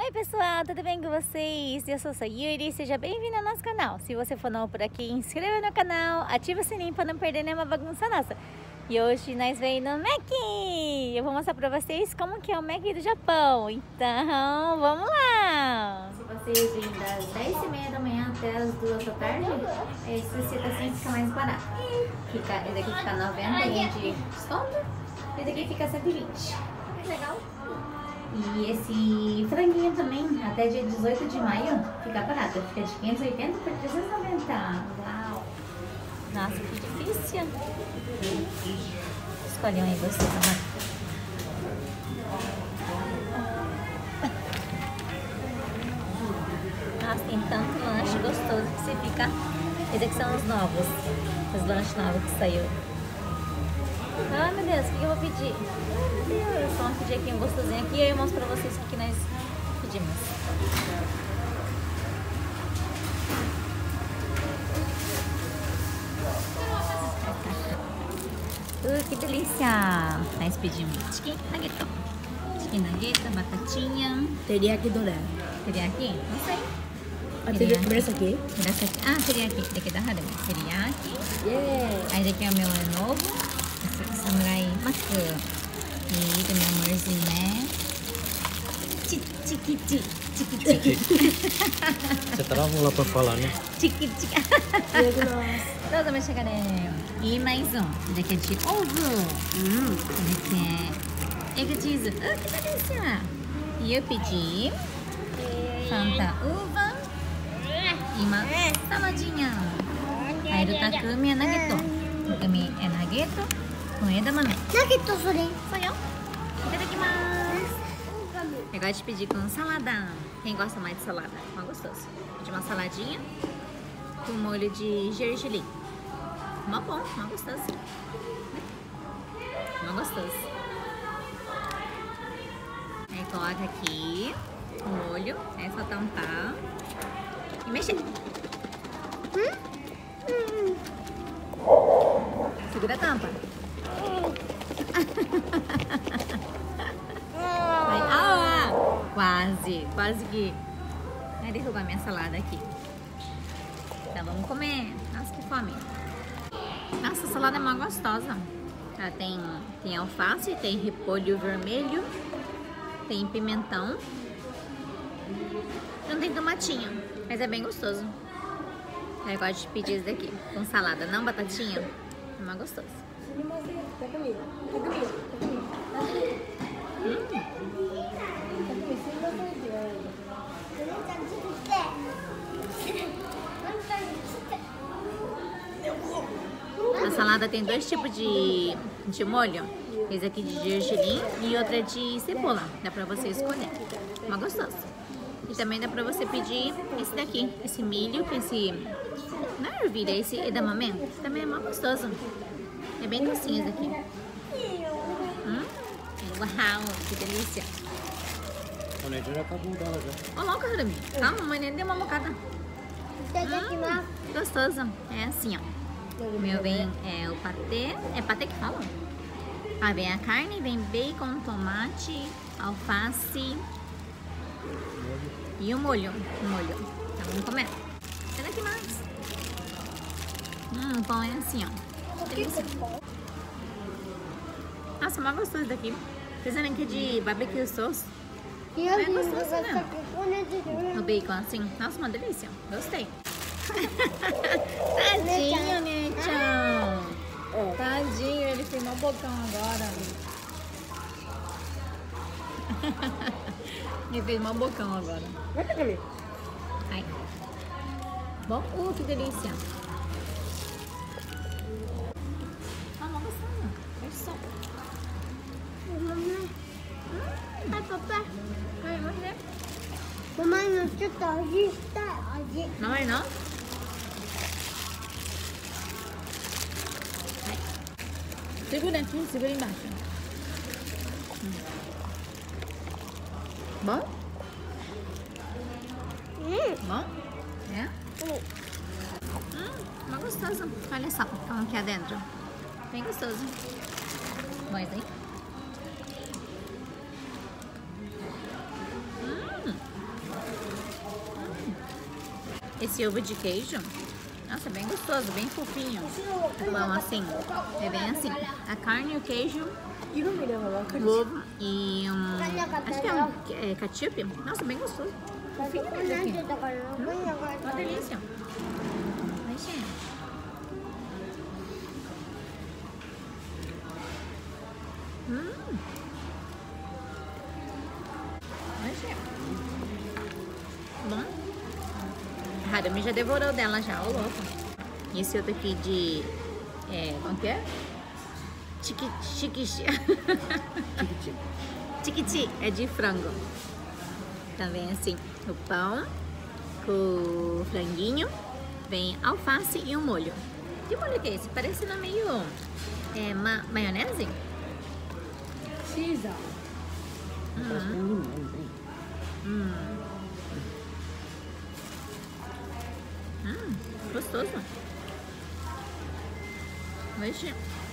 Oi pessoal, tudo bem com vocês? Eu sou a Yuri, seja bem-vindo ao nosso canal. Se você for novo por aqui, inscreva no canal, ativa o sininho para não perder nenhuma bagunça nossa. E hoje nós vem no Mac. Eu vou mostrar para vocês como que é o Mac do Japão. Então, vamos lá! Se vocês vêm das 10h30 da manhã até as 2 da tarde, esse assim fica mais barato. Esse daqui fica 90 de desconto, esse daqui fica 120. Legal! E esse franguinho também, até dia 18 de maio, fica barato. Fica de 580 por 390. Uau! Nossa, que difícil. Escolhe um aí, você, tá? Nossa, tem tanto lanche gostoso que você fica... Esses aqui são os novos. Os lanches novos que saiu. Ai meu Deus, o que eu vou pedir? Meu Deus, vamos pedir aqui um gostosinho aqui e eu mostro pra vocês o que nós pedimos. Que delícia! Nós pedimos chicken nugget, batatinha. Teriyaki dourado. Teriyaki? Não sei. Teriyaki. Ah, teriyaki. Esse daqui é da Abril. Teriyaki. Yeah. Aí daqui é o meu novo. Esse aqui é samurai maçã. E do meu amorzinho, né? Tiki-tiki. Você trava lá pra falar, né? Tiki-tiki. Nossa, vai chegar, né? E mais um. Esse daqui é de ovo. Esse daqui é egg cheese. Que delícia! E eu pedi Fanta uva e uma saladinha. Aí do Takumi é nugget. Takumi é nugget com edamame. Nugget, sorry. Sou eu. Itadakimasu. Eu gosto de pedir com salada. Quem gosta mais de salada? Uma gostoso. Pedi uma saladinha com molho de gergelim. Uma bom, uma gostoso. Uma gostoso. Aí coloca aqui o molho, é só tampar e mexer. Segura a tampa. Quase que... Ai, derrubar minha salada aqui. Então vamos comer. Nossa, que fome. Nossa, a salada é uma gostosa. Ela tem alface, tem repolho vermelho, tem pimentão. Não tem tomatinho, mas é bem gostoso. Eu gosto de pedir isso daqui, com salada, não batatinha. É uma gostosa. A salada tem dois tipos de molho. Esse aqui de gergelim e outra de cebola. Dá pra você escolher. Uma gostosa. E também dá pra você pedir esse daqui. Esse milho, esse... Não é ervilha, esse edamame. Também é uma gostoso. É bem docinho esse aqui. Uau, que delícia. O Neto já acabou dela já. Ô, louca, Harumi. Calma, mãe, nem deu uma bocada. Gostoso. É assim, ó. O meu vem o patê. É patê que fala? Ah, vem a carne, vem bacon, tomate, alface e o molho. Então vamos comer. Sai daqui mais. O pão é assim, ó. Que delícia. Nossa, mais gostoso daqui. Pensando que é de barbecue sauce. É gostoso, né? O bacon assim. Nossa, uma delícia. Gostei. Tadinho, Nechão. Tadinho, ele fez um bocão agora. Ele fez um bocão agora. Ai. Bom, que delícia. Vamos gostando. Olha só. Ai, papai. Vai, vamos ver. Mamãe, não está Não é não? Segura aqui, segura embaixo. Bom? Bom? É? Uma gostosa. Olha só como que é dentro. Bem gostoso. Bom, isso aí. Esse ovo de queijo, nossa, bem gostoso, bem fofinho. Bom, assim, é bem assim. A carne, o queijo, o ovo e acho que é ketchup. Nossa, bem gostoso. Fofinho mesmo aqui. Uma delícia. Mas, gente. Bom. A Harumi já devorou dela já, ô louco. E esse outro aqui de... como que é? Chiquiti. Chiquiti, é de frango. Também assim, o pão com o franguinho, vem alface e um molho. Que molho que é esse? Parece meio maionese? Seja. Gostoso. Oxi.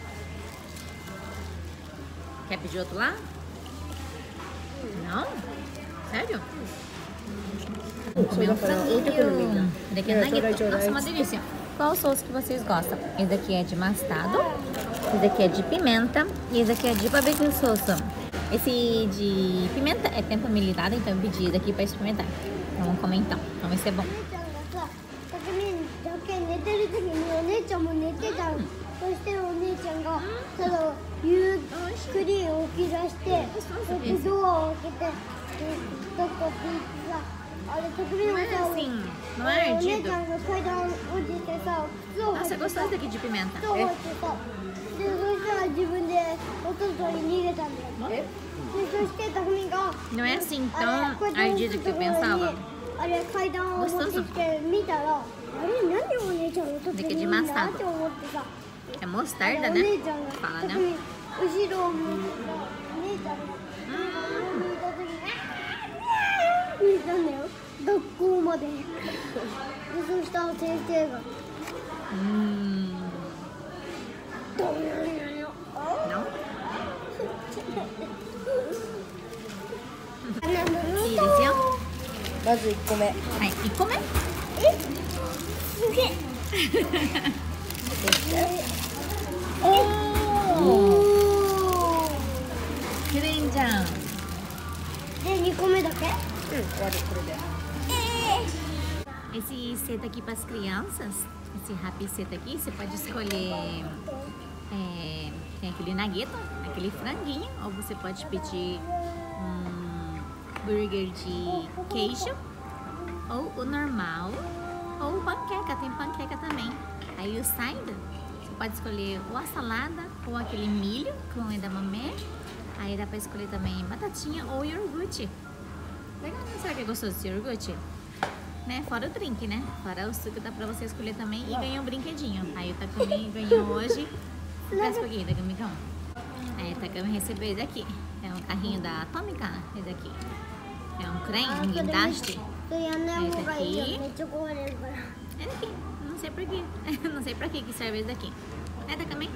Quer pedir outro lá? Não? Sério? Comer um franguinho. Daqui é nugget. Nossa, uma delícia. Qual sauce que vocês gostam? Esse daqui é de mostarda, esse daqui é de pimenta e esse daqui é de barbecue sauce. Esse de pimenta é tempo militado, então eu pedi daqui para experimentar. Então vamos comer então. Vamos ver se é bom. 寝てる時にお姉ちゃんも寝てたの。そしてお姉ちゃんがただゆっくり起き出してドアを開けてどこって言ってさ、あれ特別なさ、お姉ちゃんが階段降りてさ、靴を履いてさ、靴を履いてさ、でそしたら自分でお外に逃げたんだよ。でそしてたふみが Não é assim tão ardido que eu pensava. あれ階段を持ってきて見たら、あれ何お姉ちゃんの時にいいなって思ってさ。 É mostarda, né? Fala, né? 後ろを向いてさ、お姉ちゃんが見た時に見たんだよ。学校まで。でそしたら先生が。 Não? Delícia. まず1個目。 はい、1個目。 すげえ。 きれいじゃん。 で2個目だけ？ 終わり、これで。 Esse set aqui para as crianças, esse happy set aqui, você pode escolher. Tem aquele nugget, aquele franguinho, ou você pode pedir burger de queijo, ou o normal, ou panqueca, tem panqueca também. Aí o side, você pode escolher ou a salada, ou aquele milho com edamame. Aí dá pra escolher também batatinha ou iogurte. Legal, não será que é gostoso esse iogurte? Né? Fora o drink, né? Fora o suco, dá pra você escolher também e ganhar um brinquedinho. Aí o Takumi ganhou hoje. Traz um pouquinho, Takumi, calma. Aí o Takumi recebeu esse aqui. É um carrinho da Atômica, esse aqui. É um creme, um guindaste. Esse aqui. Esse aqui. Não sei por quê. Não sei pra que serve esse daqui. É, Takumi.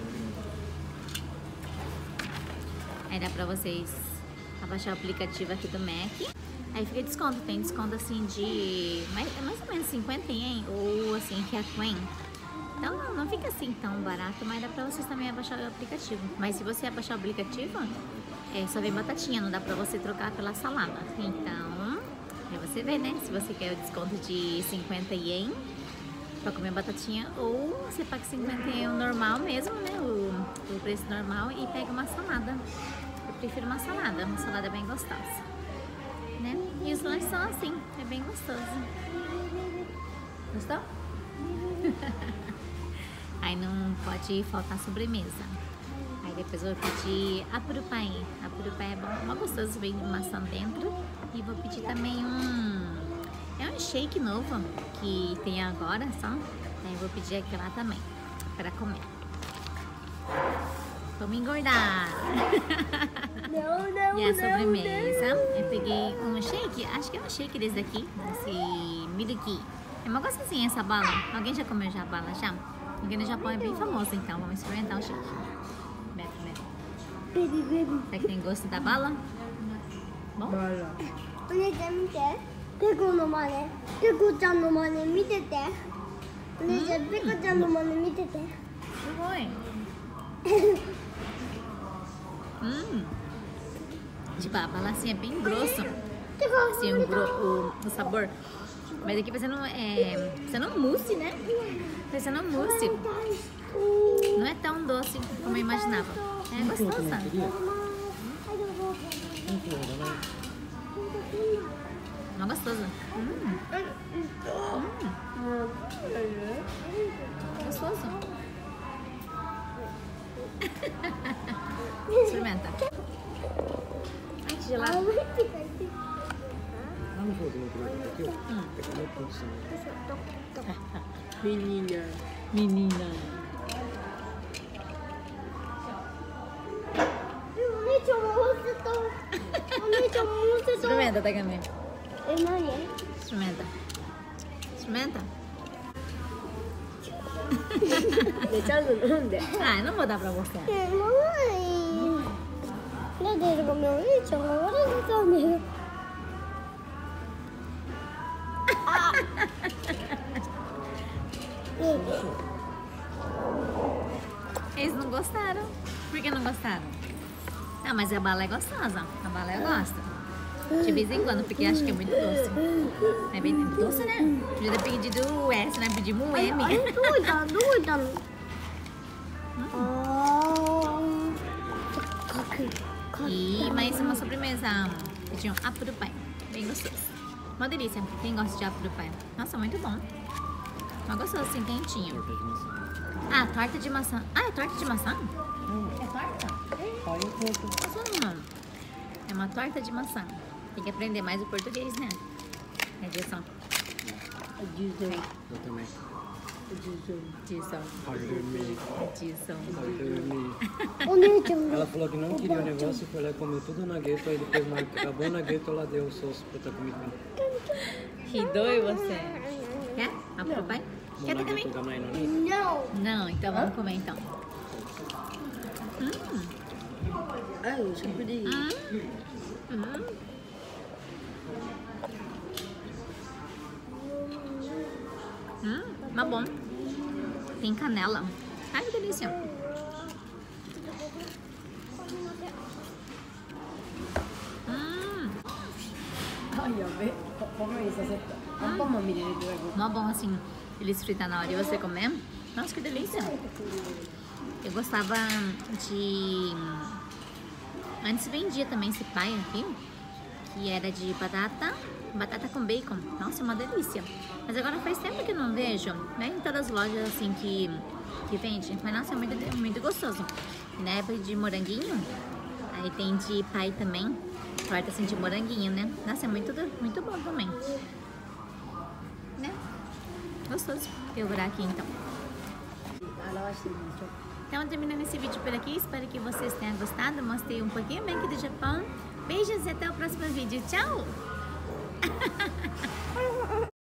Aí dá pra vocês abaixar o aplicativo aqui do Mac. Aí fica desconto, tem desconto assim de mais ou menos 50 ien ou assim 100 yen. Então não fica assim tão barato, mas dá pra vocês também abaixar o aplicativo. Mas se você abaixar o aplicativo, só vem batatinha, não dá pra você trocar pela salada. Então, aí você vê, né? Se você quer o desconto de 50 ien pra comer batatinha, ou você paga 50 ien o normal mesmo, né? O preço normal e pega uma salada. Eu prefiro uma salada bem gostosa. Né? E os lanches são assim, é bem gostoso. Gostou? Aí não pode faltar sobremesa. Aí depois eu vou pedir apurupai. Apurupai é bom, mó gostoso, vem de maçã dentro. E vou pedir também um shake novo que tem agora só. Aí eu vou pedir aqui lá também, para comer. Vamos engordar. Não, e a sobremesa, eu peguei um shake, acho que é um shake desse daqui, esse milky. É uma gostosinha essa bala. Alguém já comeu já a bala já? Aqui no Japão é bem famoso, então vamos experimentar o shake. Será que tem gosto da bala? Bom? お姉ちゃん見て。 ペコの真似。ペコちゃんの真似見てて。お姉ちゃん、ペコちゃんの真似見てて。 すごい。Tipo, a bala assim é bem grosso. Assim, o sabor. Mas aqui parecendo um mousse, né? Parecendo um mousse. Não é tão doce como eu imaginava. É gostosa. Não gostosa. Gostoso. Experimenta. Ai, que gelado. Vamos fazer um programa aqui, ó. Pegar uma porção. Menina. Menina. Experimenta, Takami. Experimenta. Experimenta. Ah, eu não vou dar pra você. Eles não gostaram. Por que não gostaram? Ah, mas a bala é gostosa. A bala eu gosto. De vez em quando, porque acho que é muito doce. É bem doce, né? Podia ter pedido o S, né? Pedimos um M. E mais uma sobremesa. Pediam apuro pai. Bem gostoso. Uma delícia. Quem gosta de apuro pai? Nossa, muito bom. Uma gostosa, assim, quentinho. Torta de maçã. Ah, torta de maçã. Ah, é torta de maçã? É torta? É uma torta de maçã. Tem que aprender mais o português, né? É disso. Eu também. Disso. Ela falou que não queria o negócio, foi lá e comeu tudo na gueto, aí depois acabou na gueto, ela deu o soço pra estar comigo. Que doido você. Quer? Apuro pai? Quer ter também? Não. Não, então vamos comer então. Mas bom. Tem canela. Ai, que delícia. Mó bom assim, eles fritam na hora e você comer. Nossa, que delícia. Eu gostava de... Antes vendia também esse pai aqui, que era de batata com bacon. Nossa, uma delícia. Mas agora faz tempo que eu não vejo, né? Em todas as lojas assim que vende. Mas nossa, é muito gostoso. E na época de moranguinho, aí tem de pai também. Torta assim de moranguinho, né? Nossa, é muito bom também. Né? Gostoso. Eu vou aqui então. Então, terminando esse vídeo por aqui. Espero que vocês tenham gostado. Mostrei um pouquinho bem aqui do Japão. Beijos e até o próximo vídeo. Tchau!